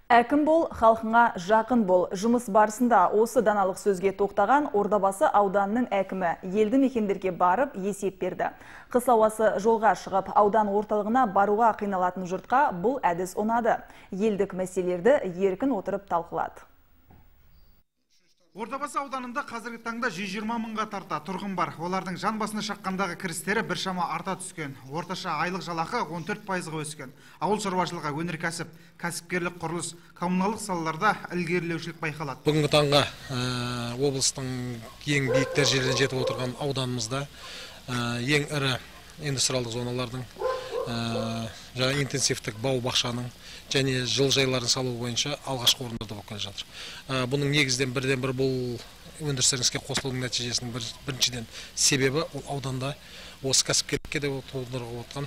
Әкім бол, халқыңа жақын бол. Жұмыс барысында осы даналық сөзге тоқтаған Ордабасы ауданының әкімі елді мекендерге барып есеп берді. Қыс ауасы жолға шығып, аудан орталығына баруға қиналатын жұртқа бұл әдіс ұнады. Елдік мәселелерді еркін отырып талқылады. Ордабасы ауданында қазіргі таңда 120 мыңға тарта тұрғын бар. Олардың жан басына шаққандағы кірістері біршама арта түскен. Орташа айлық жалақы 14%-ға өскен. Ауыл шаруашылығы, өнеркәсіп, кәсіпкерлік, құрылыс, коммуналдық салаларда ілгерілеушілік байқалады. Бүгінгі таңға облыстың ең биік дәрежеге жетіп отырған ауданымызда ең ірі индустриалдық зоналардың, жаңа интенсивтік бау-бақшаның және жылыжайларын салу бойынша алғашқы орындарда болып келе жатыр. Бұның негізден бірден-бір бұл өндірістердің іске қосылуының нәтижесінің біріншіден себебі ол ауданда осы кәсіпкерлікке де тудырып отқан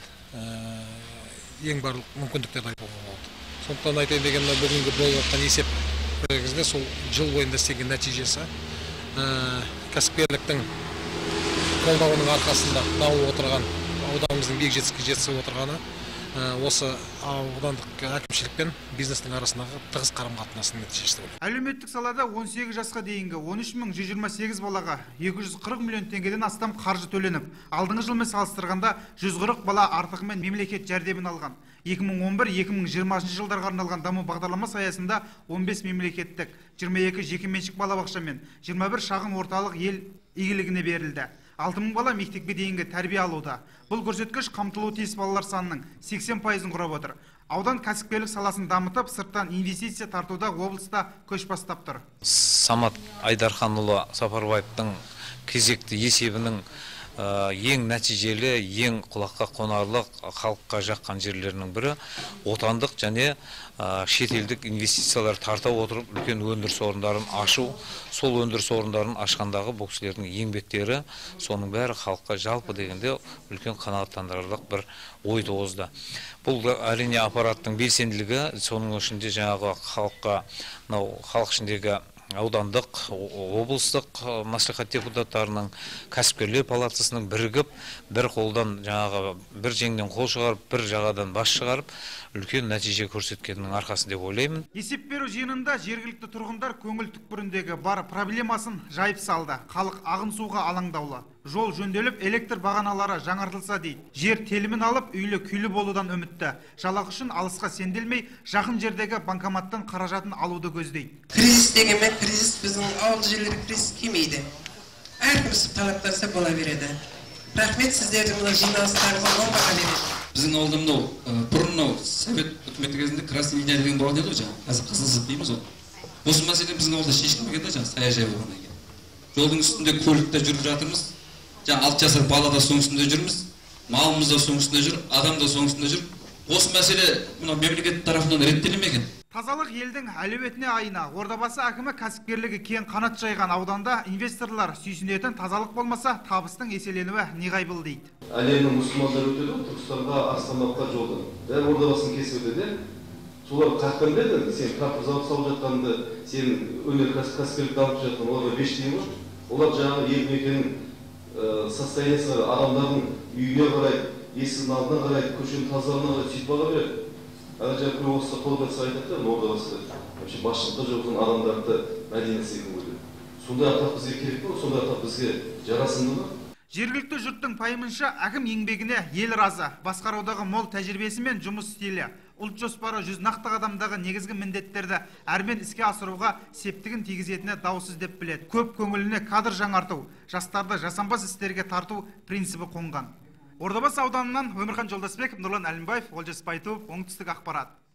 ең барлық мүмкіндіктерді айтуға болады. Сондықтан айтайын дегенде бүгінгі болып жатқан есеп кезінде сол жыл бойында істеген нәтижесі кәсіпкерліктің қолдауының арқасында дамып отырған ауданымыздың биік жетістікке жетісіп отырғаны осы аудандық әкімшілік пен бизнестің арасындағы тығыз қарым-қатынастың нәтижесі. Әлеуметтік салада 18 жасқа дейінгі 13.128 балаға 240 миллион теңгеден астам қаржы төленіп, алдыңғы жылмен салыстырғанда 140 бала артығымен мемлекет жәрдемін алған. 2011-2020 жылдарға арналған даму бағдарламасы аясында 15 мемлекеттік, 22 жекеменшік балабақша мен 21 шағын орталық ел игілігіне берілді. 6000 бала мектепке дейінгі тәрбие алуда. Бұл көрсеткіш қамтылуы тиіс балалар санының 80%-ын құрап отыр. Аудан кәсіпкерлік саласын дамытып, сырттан инвестиция тартуда облыста көш бастап тұр. Самат Айдарханұлы Сапарбаевтың кезекті есебінің ең нәтижелі, ең құлаққа қонарлық, халыққа жаққан жерлерінің бірі отандық және шетелдік инвестициялар тарта отырып үлкен өндіріс орындарын ашу. Сол өндіріс орындарын ашқандағы бұл кісілердің еңбектері, соның бәрі халыққа жалпы дегенде үлкен қанағаттандырарлық бір ой туғызды. Бұл әрине аппараттың белсенділігі, соның ішінде жаңағы халыққа, халық ішіндегі аудандық, облыстық мәслихат депутаттарының, кәсіпкерлер палатасының бірігіп, бір қолдан жаңағы бір жеңнен қол шығарып, бір жағадан бас шығарып, үлкен нәтиже көрсеткенінің арқасы деп ойлаймын. Есеп беру жиынында жергілікті тұрғындар көңіл түкпіріндегі бар проблемасын жайып салды. Халық ағын суға алаңдаулы. Жол жөнделіп, электр бағаналары жаңартылса дейді. Жер телімін алып, үйлі күйлі болудан үмітті. Жалақы үшін алысқа сенделмей, жақын жердегі банкоматтан қаражатын алуды көздейді. Кризис дегенмен кризис біздің ауыл жерлері кризис келмейді. Әркім талаптарса бола береді. Рахмет сіздердің мына жиналыстарыңызға оң баға береді. Біздің ауылда бұрын совет үкіметі кезінде красный линия деген болған еді ғой, қазір қызыл жіп дейміз ғой. Осы мәселе біздің ауылда шешілмеген де, саяжай болғаннан кейін. Жолдың үстінде көлікте жүріп жатырмыз. 6 жасар бала да соның үстінде жүрміз, малымыз да соның үстінде жүр, адам да соның үстінде жүр. Осы мәселе мемлекет тарапынан реттелмеген. Тазалық елдің әлеуетіне айна. Ордабасы әкімі кәсіпкерлігі кең қанат жайған ауданда инвесторлар сүйсінетін тазалық болмаса, табыстың еселенуі неғайбыл дейді. Әлемнің мұсылмандары өтеді, Түркістанға, Астанаға жолдан. Дәл Ордабасын кесіп өтеді. Солар қаққан деді, сен трактор зауыт салып жатқанды, сен өнеркәсіп дамытып жатқан, оларға 5 дейін бар. Олар жаңағы елді мекеннің состояниесі адамдардың үйіне қарай, есігінің алдына қарай, көшенің тазалығына қарай сөйтіп баға береді. Әлі жаңа осы қолдатса айтады, Ордабасы басшылықта жоқтың адамдарды мәдениет секілді қойды. Сондай атақ бізге керек пе, сондай атақ бізге жарасымды ма? Жергілікті жұрттың пайымынша әкім еңбегіне ел разы. Басқарудағы мол тәжірибесі мен жұмыс стилі, ұлт жоспары 100 нақты қадамдағы негізгі міндеттерді әрмен іске асыруға септігін тигізетіне даусыз деп біледі. Көп көңіліне кадр жаңарту, жастарды жасампаз істерге тарту принципі қонған. Ордабасы ауданынан Өмірхан Жолдасбеков, Нұрлан Әлімбаев, Олжас Байтуов, оңтүстік ақпарат.